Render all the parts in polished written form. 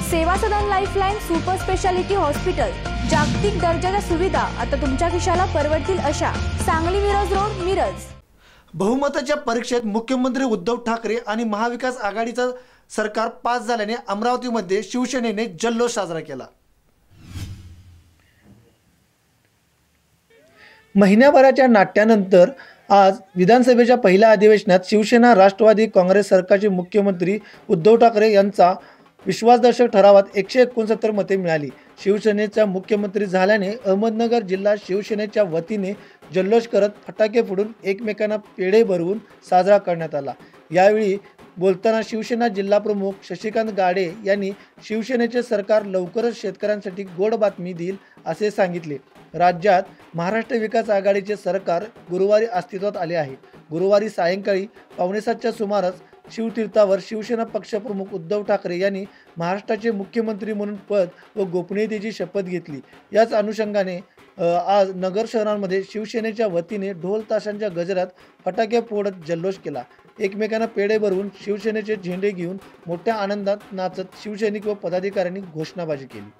सेवा Sadan lifeline super speciality hospital, जागतिक दर्जाच्या सुविधा आता तुमच्या खिशाला परवडतील अशा। सांगली मिरज रोड, मिरज। बहुमताच्या परीक्षेत मुख्यमंत्री उद्धव ठाकरे आणि महाविकास आघाडीचं सरकार पास झाल्याने अमरावतीमध्ये शिवसेनेने जल्लोष साजरा केला। महिन्याभराच्या नाट्यानंतर आज विधानसभेच्या पहिल्या अधिवेशनात शिवसेना राष्ट्रवादी काँग्रेस सरकारचे मुख्यमंत्री उद्धव ठाकरे यांचा विश्वासदर्शक ठरावात 169 मते मिळाली। शिवसेनेचा मुख्यमंत्री झाल्याने अहमदनगर जिल्हा शिवसेनेच्या वतीने जल्लोष करत फटाके फोडून एकमेकांना पेढे भरवून साजरा करण्यात आला। यावेळी बोलताना शिवसेना जिल्हा प्रमुख शशिकांत गाडे यांनी शिवसेनेचे सरकार लवकरच शेतकऱ्यांसाठी गोड बातमी देईल असे सांगितले। राज्यात महाराष्ट्र विकास आघाडीचे सरकार गुरुवारी अस्तित्वात आले आहे। गुरुवारी सायंकाळी 5:45च्या सुमारास शिवतीर्थावर शिवसेना पक्षप्रमुख उद्धव ठाकरे यांनी महाराष्ट्राचे मुख्यमंत्री म्हणून पद व गोपनीयतेची शपथ घेतली। याच अनुषंगाने आज नगर शहरांमध्ये शिवसेनेच्या वतीने ढोल ताशांच्या गजरात फटाके फोडत जल्लोष केला। एकमेकांना पेढे भरवून शिवसेनेचे झेंडे घेऊन मोठ्या आनंदात नाचत शिवसैनिक व पदाधिकाऱ्यांनी घोषणाबाजी केली।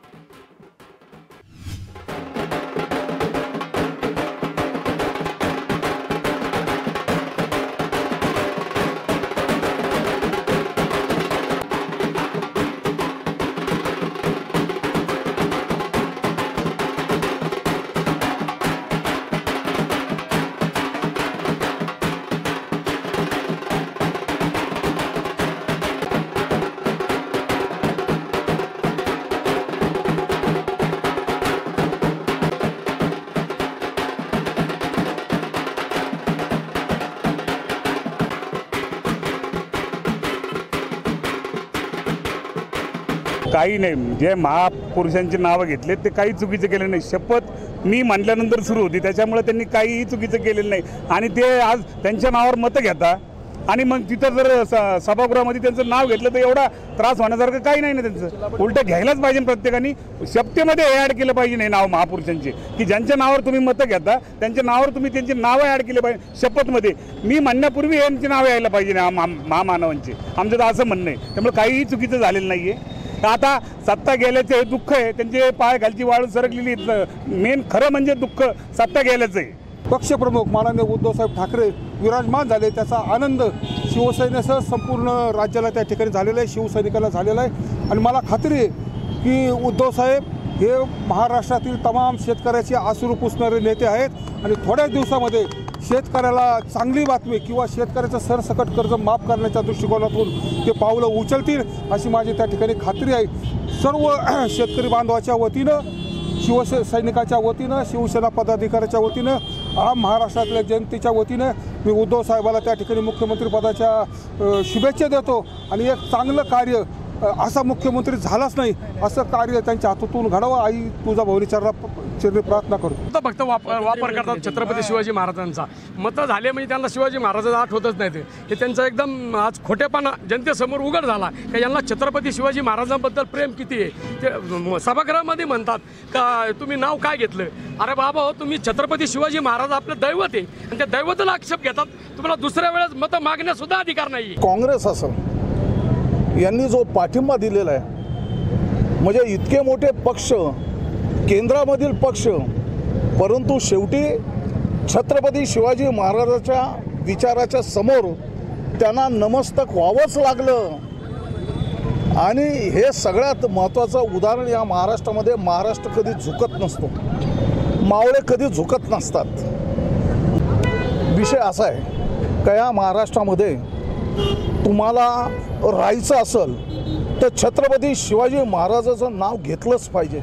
काही नाही, जे महापुरुषांची नावं घेतले ते काही चुकीचं केलं नाही। शपथ मी म्हटल्यानंतर सुरू होती, त्याच्यामुळे त्यांनी काहीही चुकीचं केलेलं नाही। आणि ते आज त्यांच्या नावावर मतं घेता आणि मग तिथं जर सभागृहामध्ये त्यांचं नाव घेतलं तर एवढा त्रास होण्यासारखं काही नाही ना। त्यांचं उलटं घ्यायलाच पाहिजे। प्रत्येकाने शपथेमध्ये हे ॲड केलं पाहिजे, नाही नाव महापुरुषांचे की ज्यांच्या नावावर तुम्ही मतं घेता त्यांच्या नावावर तुम्ही त्यांची नावं ॲड केले पाहिजे शपथमध्ये। मी म्हणण्यापूर्वी यांची नावं यायला पाहिजे ना महामानवांची, आमचं तर असं म्हणणं आहे। त्यामुळे काहीही चुकीचं झालेलं नाही आहे। आता सत्ता गेल्याचं हे दुःख आहे, त्यांचे पाय खालची वाळू सरकलेली। मेन खरं म्हणजे दुःख सत्ता गेल्याचं आहे। पक्षप्रमुख माननीय उद्धवसाहेब ठाकरे विराजमान झाले, त्याचा आनंद शिवसेनेसह संपूर्ण राज्याला त्या ठिकाणी झालेला आहे, शिवसैनिकाला झालेला आहे। आणि मला खात्री आहे की उद्धवसाहेब हे महाराष्ट्रातील तमाम शेतकऱ्याचे आसरू पुसणारे नेते आहेत आणि थोड्याच दिवसामध्ये शेतकऱ्याला चांगली बातमी किंवा शेतकऱ्याचं सरसकट कर्ज माफ करण्याच्या दृष्टिकोनातून ते पावलं उचलतील अशी माझी त्या ठिकाणी खात्री आहे। सर्व शेतकरी बांधवाच्या वतीनं, शिवसैनिकाच्या वतीनं, शिवसेना पदाधिकाऱ्याच्या वतीनं, महाराष्ट्रातल्या जनतेच्या वतीनं मी उद्धव साहेबाला त्या ठिकाणी मुख्यमंत्रीपदाच्या शुभेच्छा देतो आणि एक चांगलं कार्य असा मुख्यमंत्री झालाच नाही असं कार्य त्यांच्या हातून घडावं आई तुझा भवानी चरणी प्रार्थना करतो। फक्त वापर करतात छत्रपती शिवाजी महाराजांचा। मतं झाले म्हणजे त्यांना शिवाजी महाराजांचा आठवतच नाही। हे त्यांचा एकदम आज खोटेपणा जनतेसमोर उघड झाला की यांना छत्रपती शिवाजी महाराजांबद्दल प्रेम किती आहे। ते सभागृहामध्ये म्हणतात का तुम्ही नाव काय घेतलं। अरे बाबा हो, तुम्ही छत्रपती शिवाजी महाराज आपलं दैवत आहे आणि त्या दैवताला आक्षेप घेतात। तुम्हाला दुसऱ्या वेळेस मतं मागण्यासुद्धा अधिकार नाही। काँग्रेस असं यांनी जो पाठिंबा दिलेला आहे, म्हणजे इतके मोठे पक्ष, केंद्रामधील पक्ष, परंतु शेवटी छत्रपती शिवाजी महाराजांच्या विचाराच्या समोर त्यांना नमस्तक व्हावंच लागलं। आणि हे सगळ्यात महत्त्वाचं उदाहरण या महाराष्ट्रामध्ये, महाराष्ट्र कधी झुकत नसतो, मावळे कधी झुकत नसतात। विषय असा आहे का या महाराष्ट्रामध्ये तुम्हाला राहायचं असेल तर छत्रपती शिवाजी महाराजांचं नाव घेतलंच पाहिजे।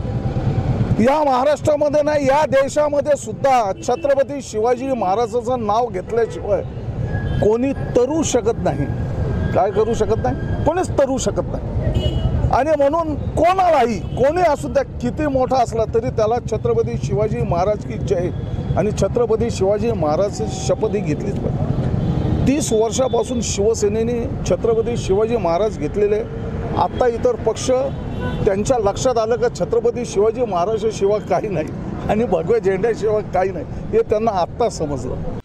या महाराष्ट्रामध्ये नाही, या देशामध्ये सुद्धा छत्रपती शिवाजी महाराजांचं नाव घेतल्याशिवाय कोणी तरू शकत नाही। काय करू शकत नाही? कोणीच तरू शकत नाही। आणि म्हणून कोणालाही, कोणी असू द्या, किती मोठा असला तरी त्याला छत्रपती शिवाजी महाराज की जय आणि छत्रपती शिवाजी महाराजांची शपथ घेतलीच पाहिजे। 30 वर्षापासून शिवसेनेने छत्रपती शिवाजी महाराज घेतलेले। आत्ता इतर पक्ष त्यांच्या लक्षात आलं का छत्रपती शिवाजी महाराजाशिवाय काही नाही आणि भगव्या झेंड्याशिवाय काही नाही, हे त्यांना आत्ता समजलं।